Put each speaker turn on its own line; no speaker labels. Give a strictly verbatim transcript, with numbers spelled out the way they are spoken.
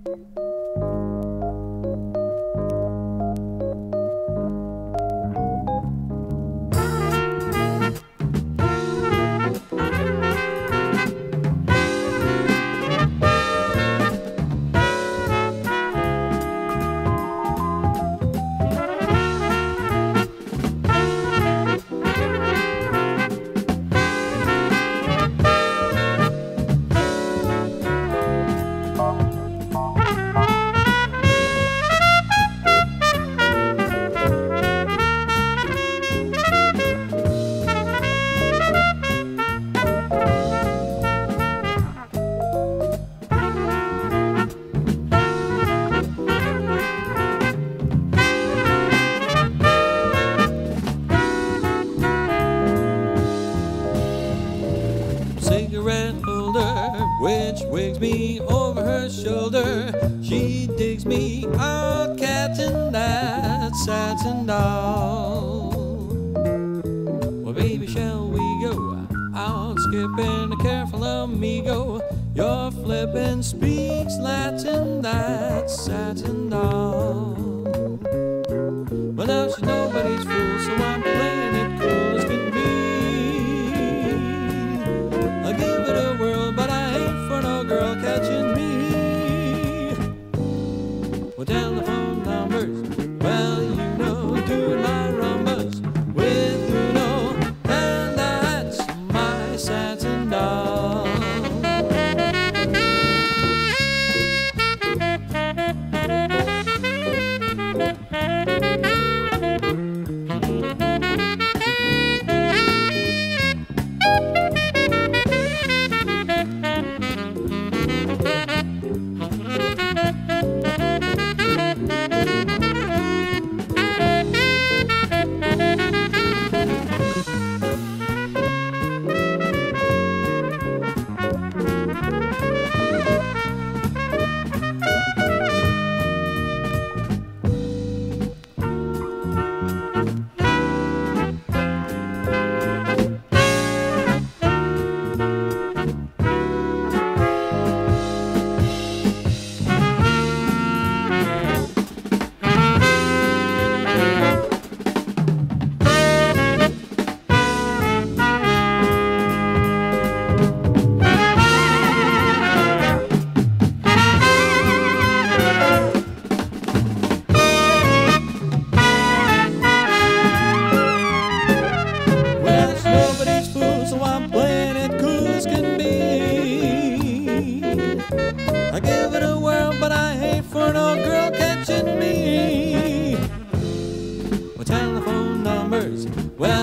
Cigarette holder, which wigs me over her shoulder. She digs me out, catching that satin doll. Well, baby, shall we go out skipping a careful amigo? Your flippin' speaks Latin, that satin doll. Well, now she's nobody's fool, so I'm playing it cool as can be. I give it a whirl, but I ain't for no girl catching me. Well, telephone numbers, well, you know, doing my rumbas with Uno, and that's my satin doll. I give it a whirl, but I ain't for no girl catching me. Well, telephone numbers, well,